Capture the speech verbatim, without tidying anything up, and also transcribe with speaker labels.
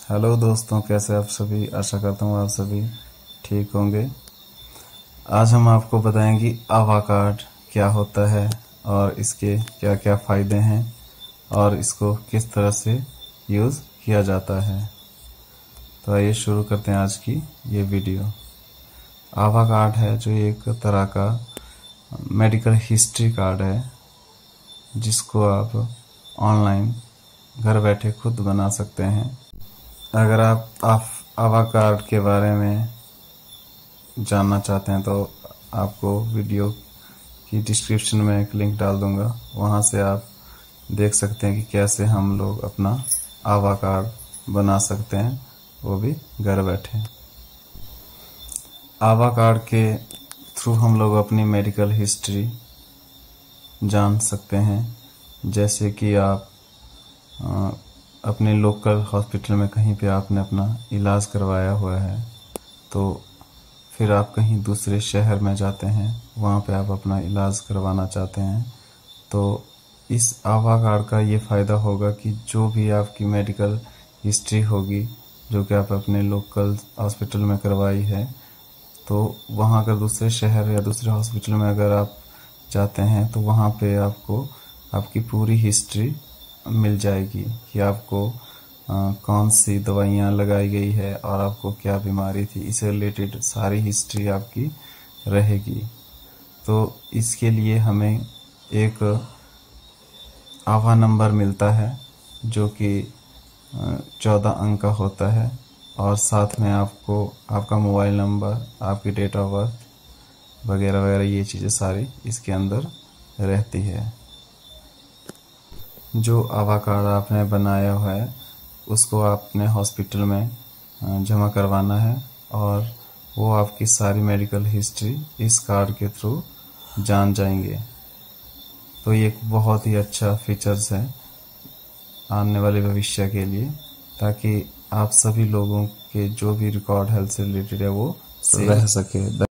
Speaker 1: Hello दोस्तों, कैसे आप सभी। आशा करता हूँ आप सभी ठीक होंगे। आज हम आपको बताएंगे आभा कार्ड क्या होता है और इसके क्या क्या फ़ायदे हैं और इसको किस तरह से यूज़ किया जाता है। तो आइए शुरू करते हैं आज की ये वीडियो। आभा कार्ड है जो एक तरह का मेडिकल हिस्ट्री कार्ड है जिसको आप ऑनलाइन घर बैठे खुद बना सकते हैं। अगर आप, आप आभा कार्ड के बारे में जानना चाहते हैं तो आपको वीडियो की डिस्क्रिप्शन में एक लिंक डाल दूंगा, वहां से आप देख सकते हैं कि कैसे हम लोग अपना आभा कार्ड बना सकते हैं, वो भी घर बैठे। आभा कार्ड के थ्रू हम लोग अपनी मेडिकल हिस्ट्री जान सकते हैं। जैसे कि आप आ, अपने लोकल हॉस्पिटल में कहीं पे आपने अपना इलाज करवाया हुआ है, तो फिर आप कहीं दूसरे शहर में जाते हैं, वहाँ पे आप अपना इलाज करवाना चाहते हैं, तो इस आभा कार्ड का ये फ़ायदा होगा कि जो भी आपकी मेडिकल हिस्ट्री होगी जो कि आप अपने लोकल हॉस्पिटल में करवाई है, तो वहाँ अगर दूसरे शहर या दूसरे हॉस्पिटल में अगर आप जाते हैं तो वहाँ पे आपको आपकी पूरी हिस्ट्री मिल जाएगी कि आपको आ, कौन सी दवाइयाँ लगाई गई है और आपको क्या बीमारी थी, इससे रिलेटेड सारी हिस्ट्री आपकी रहेगी। तो इसके लिए हमें एक आभा नंबर मिलता है जो कि चौदह अंक का होता है और साथ में आपको आपका मोबाइल नंबर, आपकी डेट ऑफ बर्थ वगैरह वगैरह ये चीज़ें सारी इसके अंदर रहती है। जो आभा कार्ड आपने बनाया हुआ है उसको आपने हॉस्पिटल में जमा करवाना है और वो आपकी सारी मेडिकल हिस्ट्री इस कार्ड के थ्रू जान जाएंगे। तो ये एक बहुत ही अच्छा फीचर्स है आने वाले भविष्य के लिए, ताकि आप सभी लोगों के जो भी रिकॉर्ड हेल्थ से रिलेटेड है वो रह सके।